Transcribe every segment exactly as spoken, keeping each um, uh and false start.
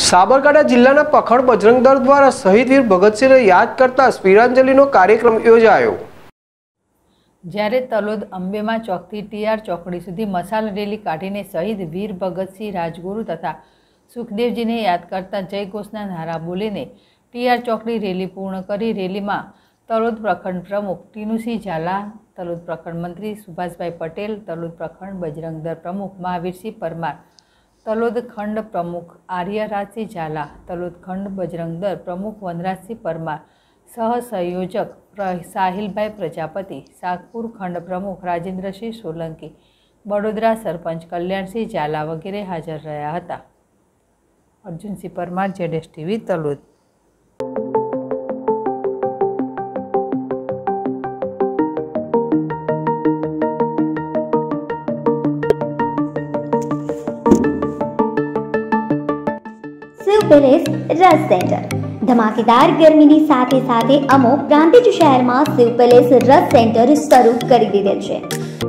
સાબરકાંઠા જિલ્લાના પખડ બજરંગ દળ દ્વારા શહીદ વીર ભગતસિંહને યાદ કરતા વીરાંજલિનો કાર્યક્રમ યોજાયો। જ્યારે તલોદ અંબેમાં ચોકથી ટીઆર ચોકડી સુધી મશાલ રેલી કાઢીને શહીદ વીર ભગતસિંહ રાજગુરુ તથા સુખદેવજીને યાદ કરતા જય ઘોષના નારા બોલીને ટીઆર ચોકડી રેલી પૂર્ણ કરી રેલીમાં તલોદ પ્રખંડ પ્રમુખ ટીનુસિંહ ઝાલા, તલોદ પ્રખંડ મંત્રી સુભાષભાઈ પટેલ, તલોદ પ્રખંડ બજરંગ દળ પ્રમુખ મહાવીરસિંહ પરમાર, તલોદ ખંડ પ્રમુખ આર્યરાજસિંહ ઝાલા, તલોદ ખંડ બજરંગ દળ પ્રમુખ વનરાજસિંહ પરમાર, સહ સંયોજક સાહિલભાઈ પ્રજાપતિ, સાગપુર ખંડ પ્રમુખ રાજેન્દ્રસિંહ સોલંકી, બડોદરા સરપંચ કલ્યાણસિંહ ઝાલા વગેરે હાજર રહ્યા હતા। અર્જુનસિંહ પરમાર, જેડેશ TV, Talod. Shiv palace Ras centre धमाकेदार गर्मीनी સાથે સાથે અમો પ્રાંતિજ શહેરમાં શિવ પેલેસ રસ સેન્ટર શરૂ કરી દીધેલ છે।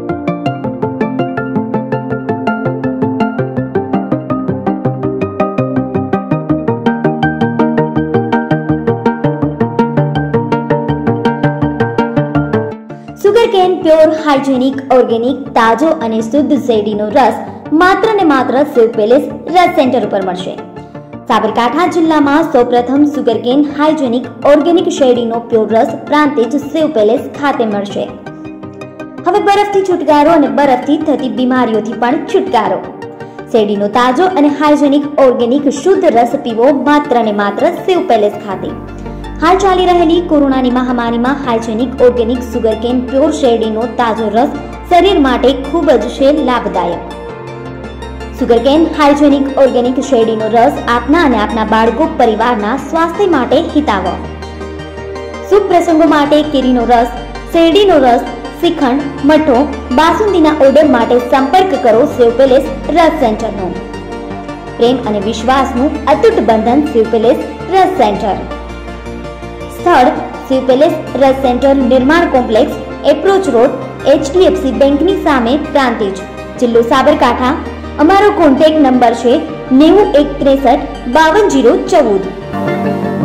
સુગરકેન પ્યોર હાઇજેનિક ઓર્ગેનિક તાજો અને શુદ્ધ શેરડીનો રસ માત્ર ને માત્ર શિવ પેલેસ રસ સેન્ટર ઉપર મળશે। સાબરકાંઠા જિલ્લામાં સૌપ્રથમ સુગરકેન હાઇજેનિક ઓર્ગેનિક શેરડીનો પ્યોર રસ પ્રાંતિજ શિવ પેલેસ ખાતે મળશે। હવે બરફથી છુટકારો અને બરફથી થતી બીમારીઓથી પણ છુટકારો। શેરડીનો તાજો અને હાઇજેનિક ઓર્ગેનિક શુદ્ધ રસ પીવો માત્ર ને માત્ર શિવ પેલેસ ખાતે। હાલ ચાલી રહેલી કોરોનાની મહામારીમાં હાઇજેનિક ઓર્ગેનિક સુગરકેન પ્યોર શેરડીનો તાજો રસ શરીર માટે ખૂબ જ છે લાભદાયક। સુગરકેન હાઇજેનિક ઓર્ગેનિક શેરડીનો રસ આપના અને આપના બાળકો પરિવારના સ્વાસ્થ્ય માટે હિતાવહ। શુભ પ્રસંગો માટે કેરીનો રસ, શેરડીનો રસ, શ્રીખંડ, મઠો, બાસુંદીના ઓર્ડર માટે સંપર્ક કરો શિવ પેલેસ રસ સેન્ટરનો। પ્રેમ અને વિશ્વાસનું અતૂટ બંધન શિવ પેલેસ રસ સેન્ટર। સ્થળ શિવ પેલેસ રસ centre, Nirman complex, approach road, HDFC બેંકની સામે, પ્રાંતિજ, જિલ્લો સાબરકાંઠા। અમારો કોન્ટેક્ટ નંબર છે નેવું એક ત્રેસઠ બાવન જીરો ચૌદ।